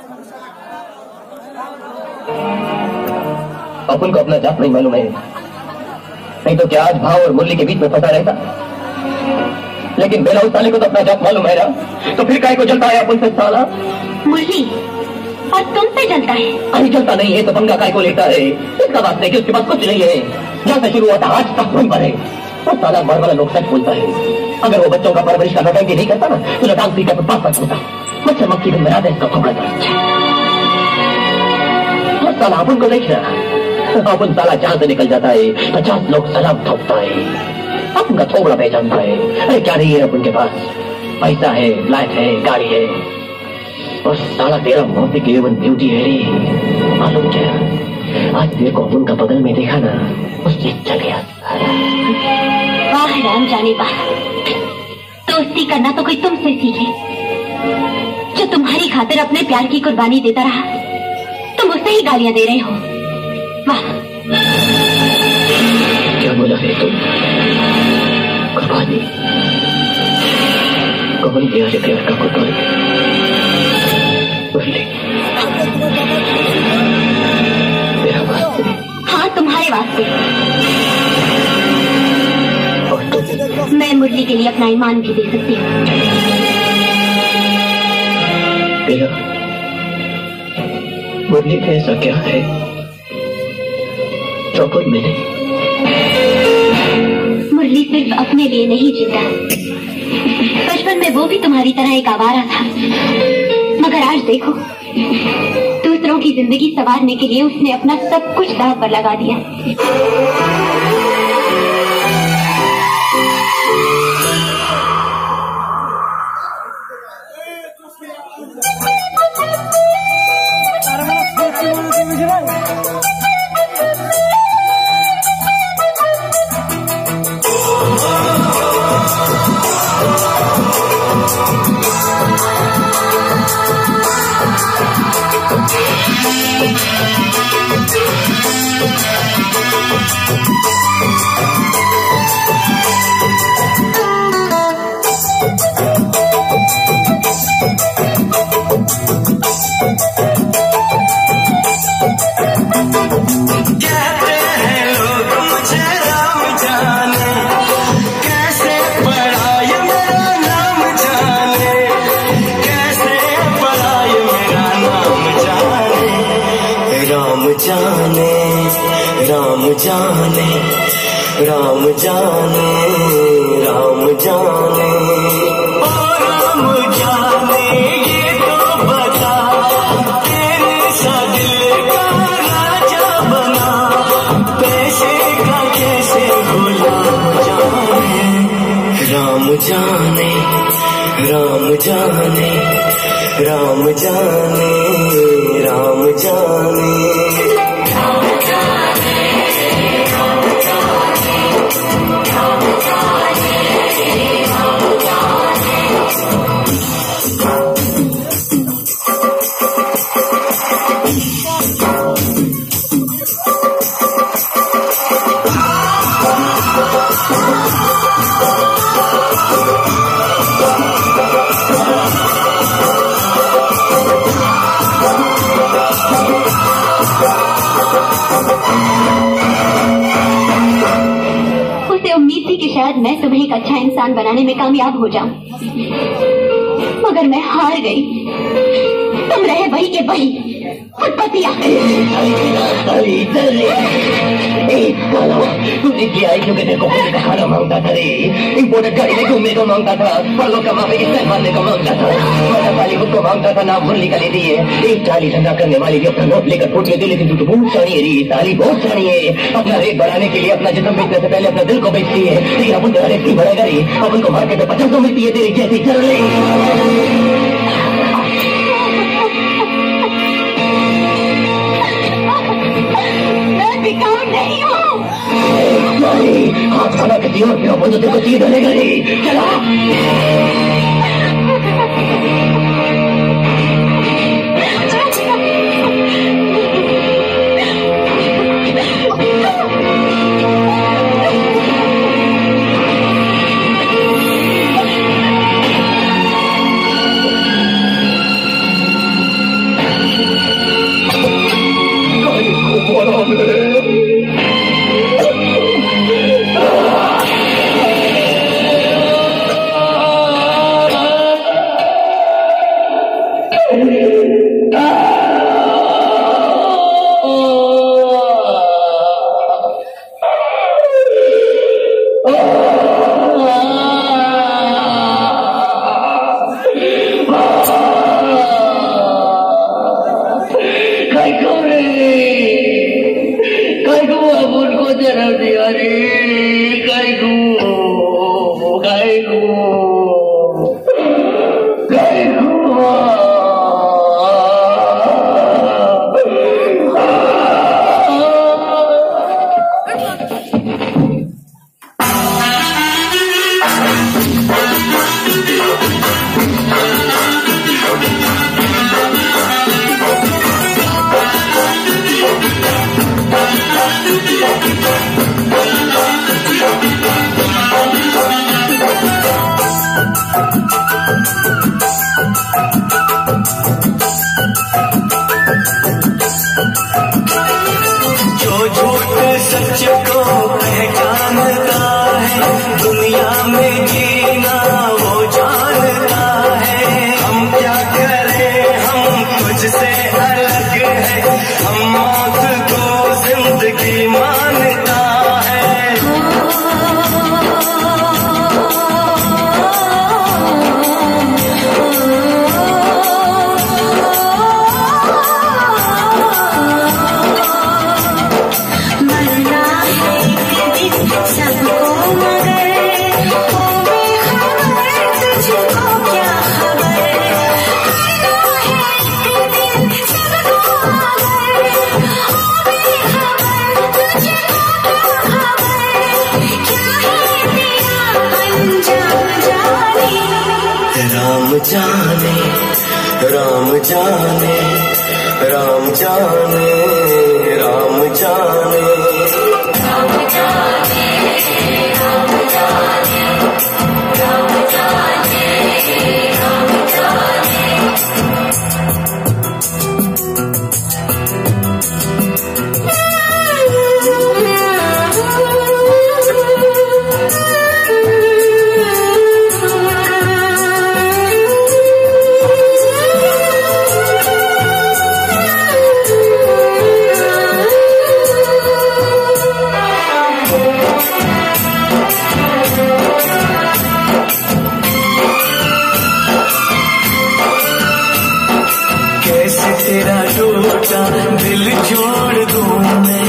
अपन को अपना जात नहीं मालूम है, नहीं तो क्या आज भाव और मुरली के बीच में फंसा रहता। लेकिन बेला उस साले को तो अपना जात मालूम है ना, तो फिर काय को जलता है अपन से साला? मुरली और तुमसे जलता है? अरे जलता नहीं है तो पंगा काय को लेता है? इसका बात नहीं कि उसके पास कुछ नहीं है, जहाँ से शुरू हुआ था आज तक वहीं पर है। वो साला मार वाला लोग सच बोलता है। अगर वो बच्चों का परवरिश का नौटंकी नहीं करता ना तो लटांग पी कर पास पास होता। मच्छर मक्खी में मिला दे इसका खोखला था। साला अपन को देख रहा, अपन साला जहाँ से निकल जाता है 50 लोग सलाम ठोकता है, अपन का थोबड़ा पहचानता है। अरे क्या नहीं है अपन के पास? पैसा है, फ्लैट है, गाड़ी है, और साला तेरा मोती की एवन ब्यूटी है रे। मालूम क्या, आज तेरे को अपन का बगल में देखा ना, उससे चल गया। वाह राम जाने वाह, दोस्ती करना तो कोई तुमसे सीखे, जो तुम्हारी खातिर अपने प्यार की कुर्बानी देता रहा, तुम उससे ही गालियां दे रहे हो। वाह। क्या बोला है तुम? कुर्बानी? कौन दिया है प्यार का कुर्बानी? मेरा वास्ते? हाँ तुम्हारे वास्ते। मैं मुरली के लिए अपना ईमान भी दे सकती हूँ। मुरली में ऐसा क्या है जो कोई मिले? मुरली सिर्फ अपने लिए नहीं जीता, बचपन में वो भी तुम्हारी तरह एक आवारा था, मगर आज देखो, दूसरों की जिंदगी संवारने के लिए उसने अपना सब कुछ दांव पर लगा दिया। मैं तुम्हें एक अच्छा इंसान बनाने में कामयाब हो जाऊं, मगर मैं हार गई। तुम रहे वही के वही फुटपतिया। तूने किया है क्योंकि तेरे को खुद का खाना मांगता था रे, इम्पोर्टेड गाड़ी में घूमने को मांगता था, फलों का माफी किस्सा मारने को मांगता था, मजा वाली खुद को मांगता था, नाम मुरली का ले दी है। एक चाली धंधा करने वाली भी अपना नोट लेकर फूट लेती, लेकिन तू बहुत सानी है रे, साली बहुत सानी है। अपना रेट बढ़ाने के लिए अपना जिस्म बेचने से पहले अपना दिल को बेचती है। लेकिन अपन तेरा रेट नहीं बढ़ेगा रे, अपन को मार्केट में 50 मिलती है तेरी जैसी चल रही। हाथ खाना किसी और पे हो तो तेरे को चीज डलेगा नहीं। चला तेरा टूटा दिल जोड़ दूं मैं,